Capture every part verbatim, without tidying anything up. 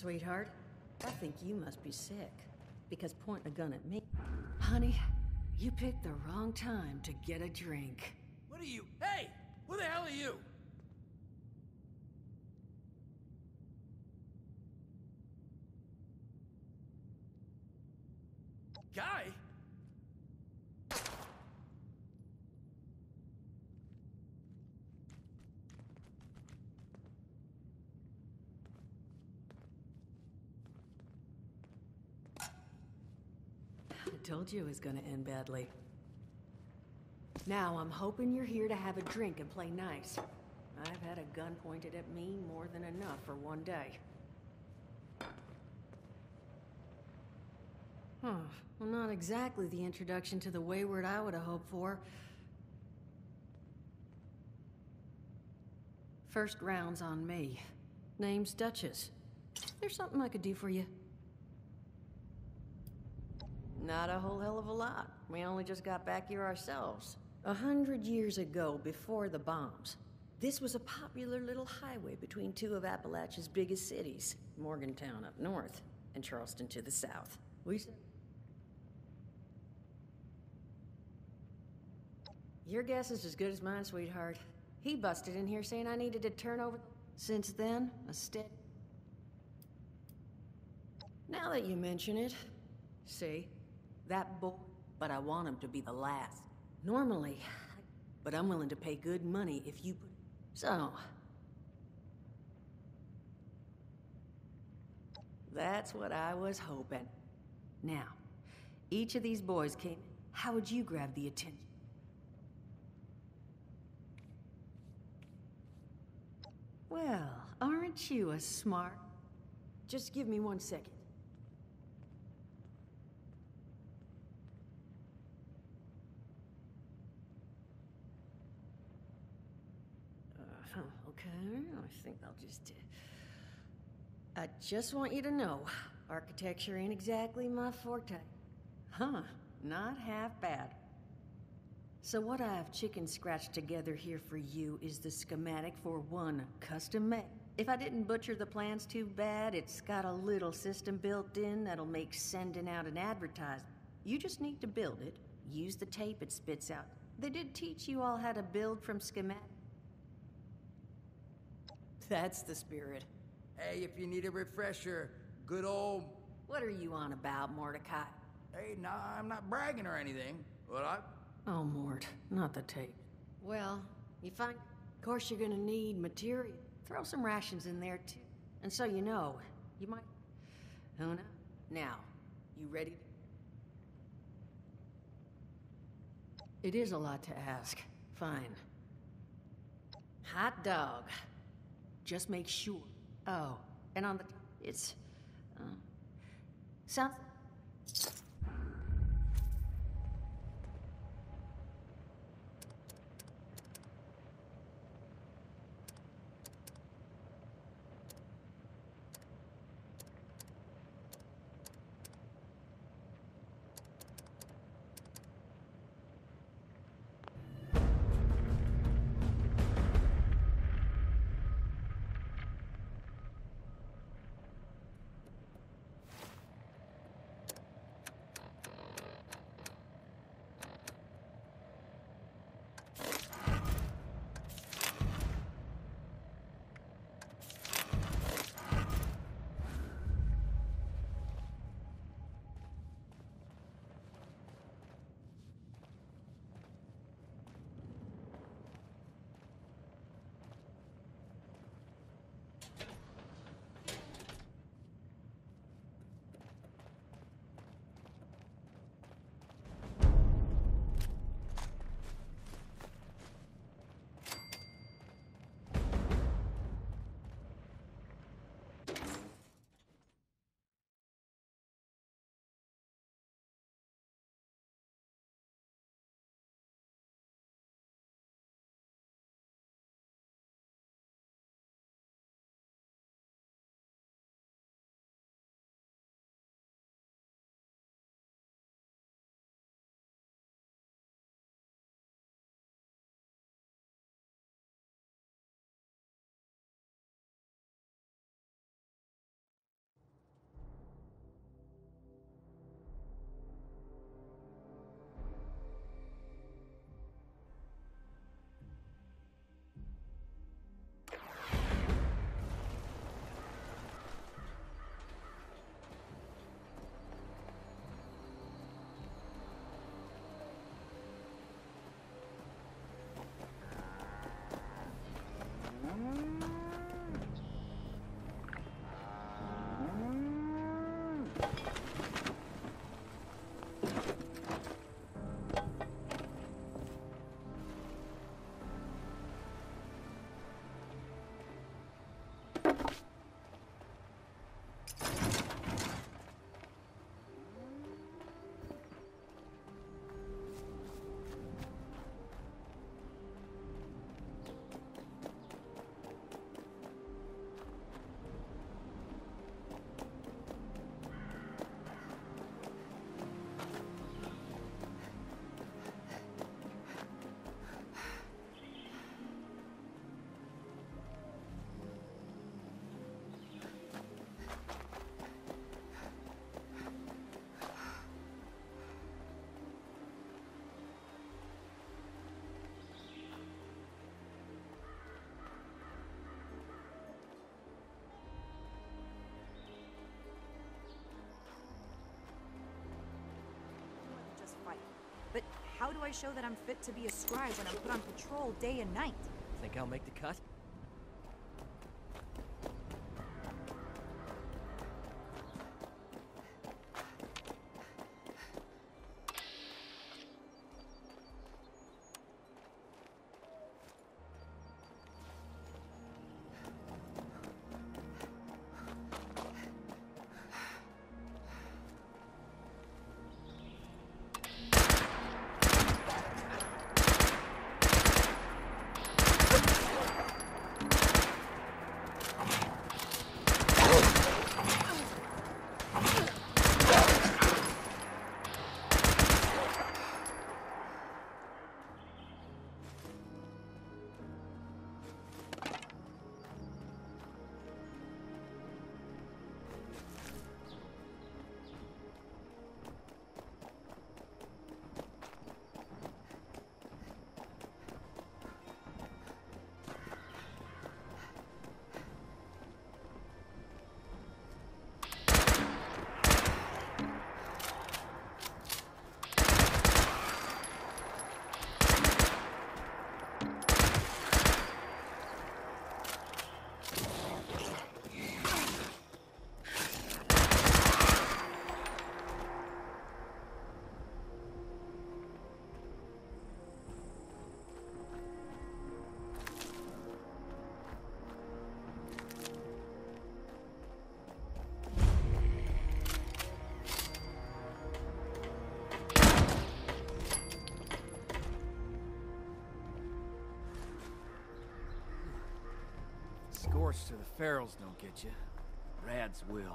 Sweetheart, I think you must be sick. Because pointing a gun at me... Honey, you picked the wrong time to get a drink. What are you... Hey! Who the hell are you? Guy? I told you it was gonna end badly. Now, I'm hoping you're here to have a drink and play nice. I've had a gun pointed at me more than enough for one day. Huh. Well, not exactly the introduction to the Wayward I would have hoped for. First round's on me. Name's Duchess. There's something I could do for you. Not a whole hell of a lot. We only just got back here ourselves. A hundred years ago, before the bombs, this was a popular little highway between two of Appalachia's biggest cities, Morgantown up north, and Charleston to the south. We... Your guess is as good as mine, sweetheart. He busted in here saying I needed to turn over... Since then, a steady... Now that you mention it, see? That boy, but I want him to be the last. Normally, but I'm willing to pay good money if you... So... That's what I was hoping. Now, each of these boys came... How would you grab the attention? Well, aren't you a smart... Just give me one second. Uh, okay, I think I'll just... Uh, I just want you to know, architecture ain't exactly my forte. Huh, not half bad. So what I've chicken scratched together here for you is the schematic for one custom made. If I didn't butcher the plans too bad, it's got a little system built in that'll make sending out an advertisement. You just need to build it, use the tape it spits out. They did teach you all how to build from schematic. That's the spirit. Hey, if you need a refresher, good old... What are you on about, Mordecai? Hey, nah, I'm not bragging or anything, but I... Oh, Mort, not the tape. Well, you find... Of course you're gonna need material. Throw some rations in there, too. And so you know, you might... Who knows? Now, you ready? It is a lot to ask. Fine. Hot dog. Just make sure. Oh, and on the... It's... Uh, sounds... Just fight. But how do I show that I'm fit to be a scribe when I'm put on patrol day and night? Think I'll make the cut? Scorched to the ferals don't get you. Rads will.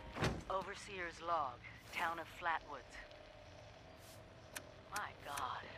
Overseer's log, town of Flatwoods. My God,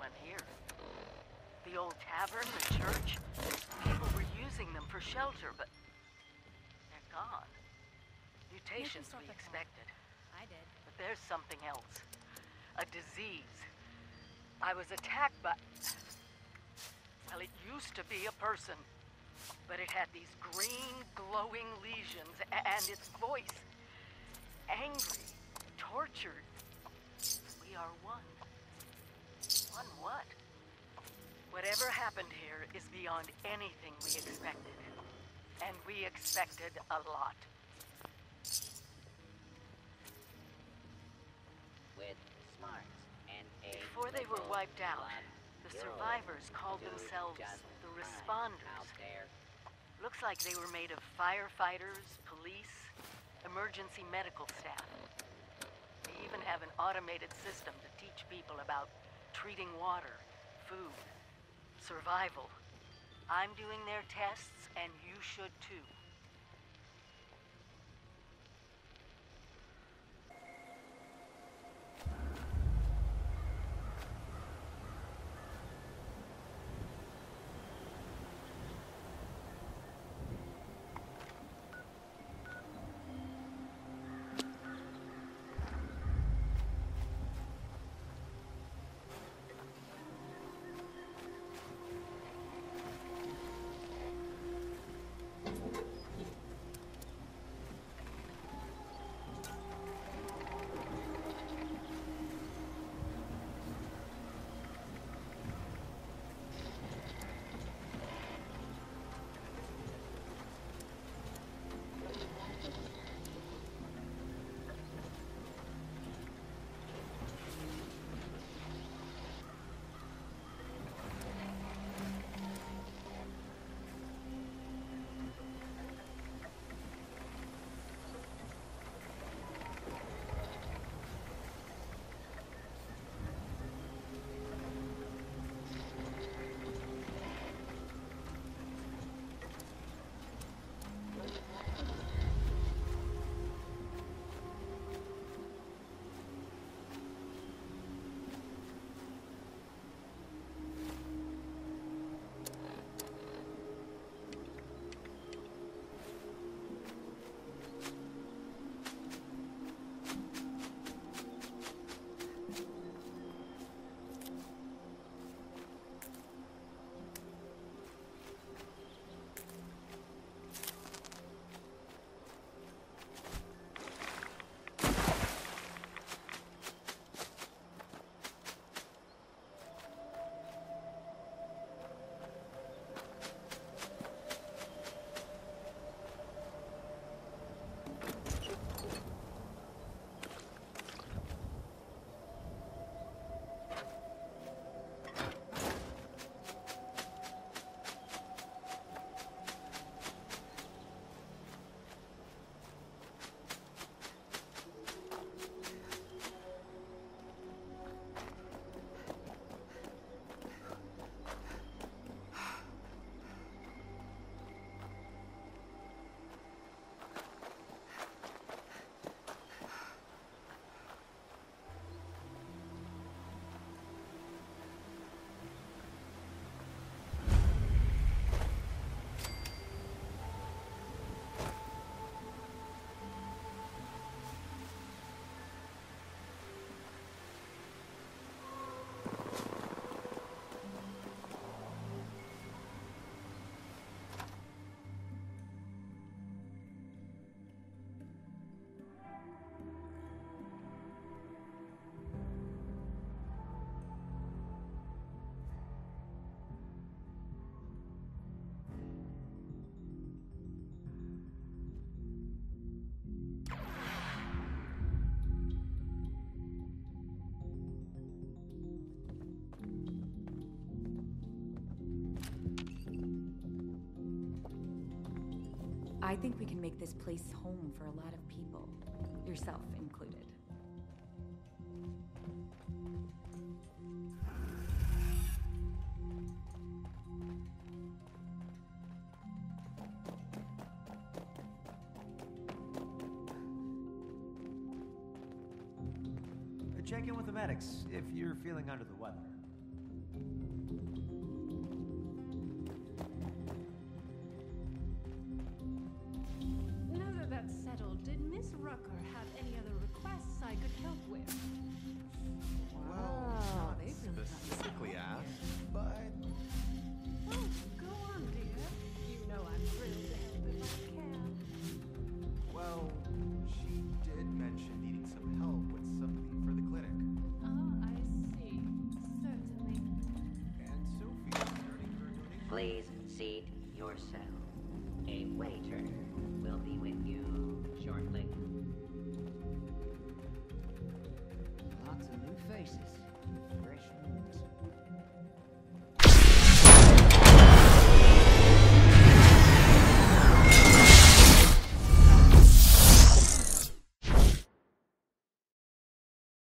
done here. The old tavern, the church, people were using them for shelter, but they're gone. Mutations we expected. I did. But there's something else. A disease. I was attacked by... Well, it used to be a person. But it had these green, glowing lesions, and its voice... angry, tortured. We are one. One what? Whatever happened here is beyond anything we expected. And we expected a lot. With smarts and a Before they were wiped out, the You're survivors called dude themselves just the fine Responders. out there. Looks like they were made of firefighters, police, emergency medical staff. They even have an automated system to teach people about treating water, food, survival. I'm doing their tests, and you should too. I think we can make this place home for a lot of people, yourself included. Check in with the medics if you're feeling under the weather. Now that that's settled, did Miss Rucker have any other requests I could help with? Wow. They've really got Specifically something asked, but Oh, go on, dear. You know I'm thrilled to help if I can. well, she did mention needing some help with something for the clinic. Ah, I see. Certainly. And Sophie is starting her donation. Please seat yourself. A waiter will be with you shortly. Lots of new faces.